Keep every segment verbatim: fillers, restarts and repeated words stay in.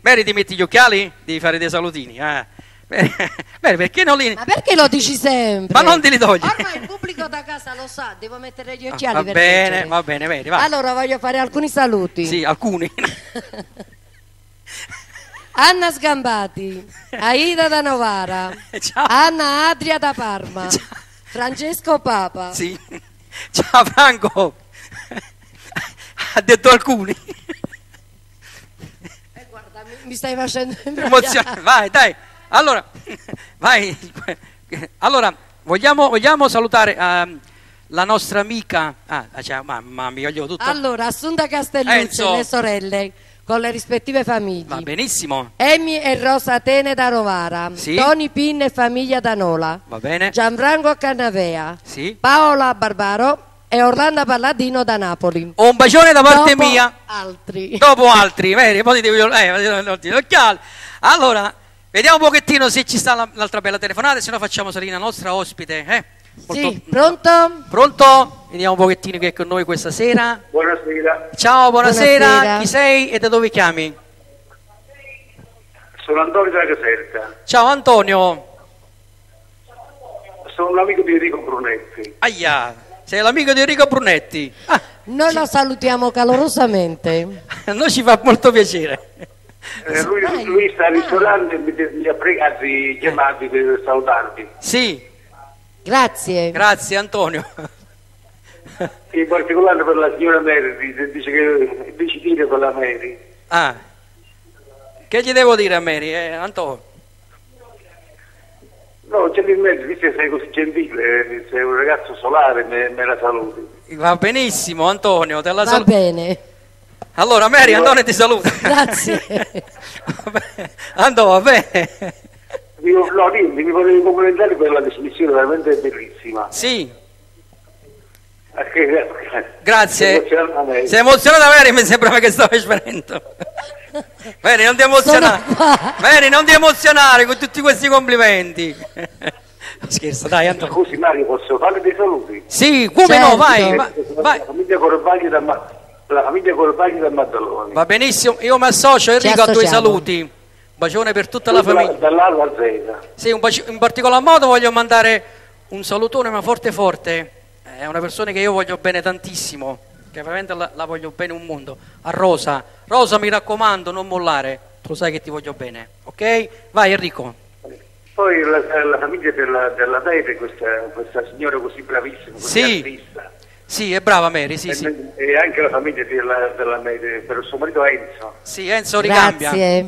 Mary, ti metti gli occhiali? Devi fare dei salutini. Eh. Beh, perché non li... Ma perché lo dici sempre? Ma non te li togli. Ormai il pubblico da casa lo sa, devo mettere gli occhiali Ah, va per bene, leggere. va bene, Mary, vai. Allora voglio fare alcuni saluti. Sì, alcuni. Anna Sgambati, Aida da Novara, Ciao. Anna Adria da Parma, Ciao. Francesco Papa. Sì. Ciao Franco. Ha detto alcuni. Eh, guarda, mi, mi stai facendo Emozionante. Vai, dai. Allora, vai. Allora, vogliamo, vogliamo salutare uh, la nostra amica. Ah, cioè, mamma mia, io tutto. Allora, Assunta Castellucci Enzo. e le sorelle con le rispettive famiglie. Va benissimo. Emi e Rosa Tene da Rovara, Sì. Toni Pin e famiglia da Nola, Va bene. Gianfranco Cannavea, Sì. Paola Barbaro e Orlando Palladino da Napoli. Un bacione da parte Dopo mia. altri. Dopo altri, vedi, poi ti devo eh, gli occhiali. Allora, vediamo un pochettino se ci sta la- l'altra bella telefonata, se no facciamo salire la nostra ospite. Eh? Molto- Sì, pronto? Pronto? Vediamo un pochettino che è con noi questa sera. Buonasera, Ciao, buonasera. Buonasera. Chi sei e da dove chiami? sono Antonio della Caserta, Ciao Antonio. sono un amico di Enrico Brunetti. Aia, sei l'amico di Enrico Brunetti. Ah, Noi la salutiamo calorosamente. a noi ci fa molto piacere. Eh, lui, Dai, lui sta al dai. ristorante e mi, mi ha pregato di chiamarvi per salutarvi. Sì, Grazie. grazie Antonio. In particolare per la signora Mary, dice che dice dire con la Mary. Ah, che gli devo dire a Mary, eh, Antonio? No, gentilmente, visto che sei così gentile, sei un ragazzo solare, me, me la saluti. Va benissimo Antonio, te la Va saluto. bene. Allora Mary, Antonio ti saluta. Grazie. Vabbè, Antonio, va bene. Mi, no, dimmi, mi volevi complimentare per la trasmissione, veramente bellissima. Sì, Perché, grazie. emozionata me. Sei emozionata Mary? Mi sembrava che stavi svenendo. Mary, non ti emozionare. Sono qua. Mary, non ti emozionare con tutti questi complimenti. Scherzo, dai Antonio. Scusi Mario, posso fare dei saluti? Sì, come Certo. no, vai, vai, vai. La famiglia Corbagli da, Ma- la famiglia Corbagli da Maddaloni. Va benissimo, io mi associo Enrico a tuoi associamo. saluti. Un bacione per tutta la Tutta famiglia. Dall'A alla Z. Sì, un baci- in particolar modo voglio mandare un salutone, ma forte forte. È una persona che io voglio bene tantissimo, che veramente la, la voglio bene un mondo. A Rosa. Rosa, mi raccomando, non mollare. Tu lo sai che ti voglio bene, ok? Vai Enrico. Poi la, la famiglia della, della Tete, questa, questa signora così bravissima, così Sì. artista. Sì, è brava Mary, sì, e, sì. e anche la famiglia della, della, per il suo marito Enzo. Sì, Enzo ricambia. Grazie.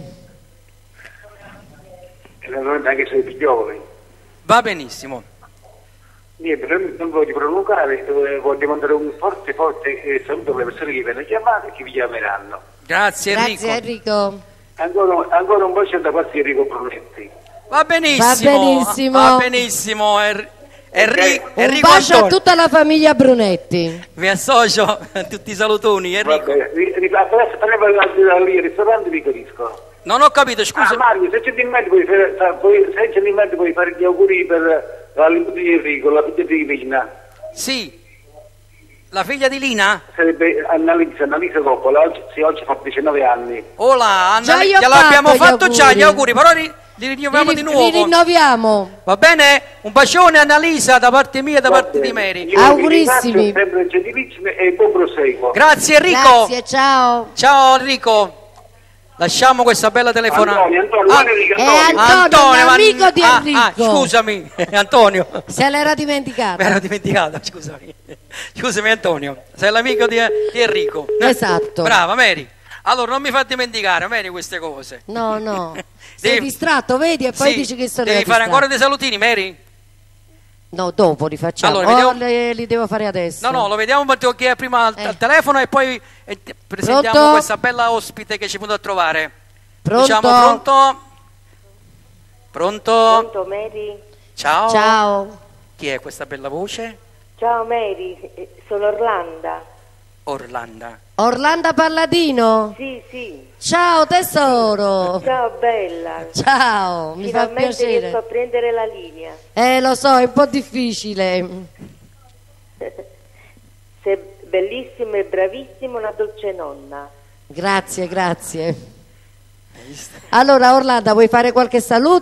E naturalmente anche i suoi figlioli. Va benissimo. Niente, non, non voglio prolungare, eh, voglio mandare un forte forte eh, saluto alle persone che vi hanno chiamato e che vi chiameranno. Grazie Enrico. Grazie Enrico. Ancora, ancora un bacio da parte di Enrico Brunetti. Va benissimo. Va benissimo. Va benissimo. Er- Enri- Un Un Enrico bacio a Antonio. tutta la famiglia Brunetti. Mi associo a tutti i salutoni, Enrico. Vabbè, ri- ri- adesso parliamo da lì al ristorante vi capisco. Non ho capito, scusa. Ah Mario, se gentilmente puoi fare, sa- puoi- se gentilmente puoi fare gli auguri per la nipote di Enrico, la figlia di Lina. Sì. La figlia di Lina? Sarebbe Annalisa, Annalisa Coppola, oggi, sì, oggi fa diciannove anni. Hola, Anna, Già io ho gliel'abbiamo fatto gli fatto già auguri. gli auguri, però ri- li rinnoviamo Li, di li nuovo. rinnoviamo. Va bene? Un bacione Annalisa da parte mia e da Va parte di bene. Mary. Io vi Augurissimi. ringrazio, sempre gentilissimi e buon proseguo. Grazie Enrico. Grazie, ciao. Ciao Enrico. Lasciamo questa bella telefonata. Antonio, Antonio, Ah, non Enrico, è Antonio. Antonio, ma- l'amico di ah, Enrico. ah, scusami, Antonio. Se l'era Mi dimenticato. ero dimenticato, scusami. Scusami Antonio, sei l'amico di, di Enrico. Esatto. Brava Mary. Allora non mi fa dimenticare, Mary, queste cose. No, no. Sei Devi- distratto, vedi? E poi Sì, dici che sono devi fare distratto. ancora dei salutini, Mary? No, dopo li facciamo. Allora, vediamo- O le- li devo fare adesso. No, no, lo vediamo perché è prima al, Eh. al telefono e poi eh, presentiamo Pronto? questa bella ospite che ci è venuta a trovare. Pronto? Diciamo pronto? Pronto? Pronto Mary? Ciao. Ciao. Chi è questa bella voce? Ciao Mary, eh, sono Orlanda. Orlando. Orlando Palladino. Sì, sì. Ciao tesoro. Ciao bella. Ciao, mi fa Finalmente riesco a piacere. prendere la linea. Eh, lo so, è un po' difficile. Sei bellissimo e bravissimo, una dolce nonna. Grazie, grazie. Hai visto? Allora Orlando, vuoi fare qualche saluto?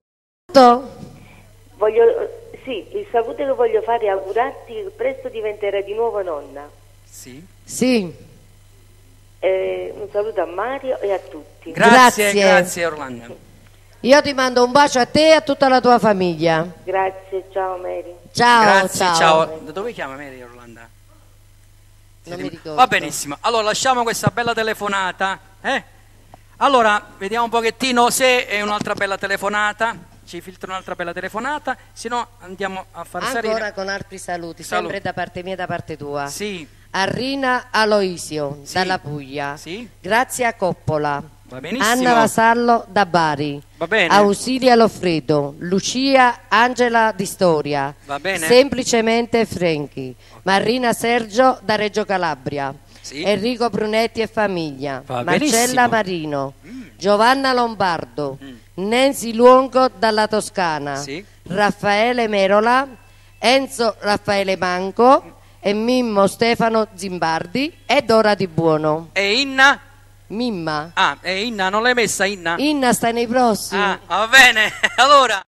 Voglio, sì, il saluto che voglio fare è augurarti che presto diventerai di nuovo nonna. Sì. Sì. Eh, un saluto a Mario e a tutti. Grazie, Grazie. grazie Orlando. Io ti mando un bacio a te e a tutta la tua famiglia. Grazie, ciao Mary. Ciao, Grazie, ciao. ciao. Da dove chiama Mary Orlando? Non mi ricordo. Va benissimo. Allora lasciamo questa bella telefonata. Eh? Allora, vediamo un pochettino se è un'altra bella telefonata. Ci filtra un'altra bella telefonata, se no andiamo a far Ancora salire. con altri saluti, Saluti. sempre da parte mia e da parte tua. Sì, Arrina Aloisio, Sì. dalla Puglia. Sì. Grazia Coppola. va benissimo. Anna Vasallo da Bari. Va bene. Ausilia Loffredo. Lucia Angela di Storia. Va bene. Semplicemente Franchi. Marina Sergio da Reggio Calabria. Sì. Enrico Brunetti e famiglia. Va Marcella benissimo. Marino. Giovanna Lombardo. Mm. Nancy Luongo dalla Toscana. Sì. Raffaele Merola. Enzo Raffaele Manco e Mimmo Stefano Zimbardi e Dora Di Buono. E Inna? Mimma. Ah, e Inna, non l'hai messa Inna? Inna sta nei prossimi. Ah, va bene. Allora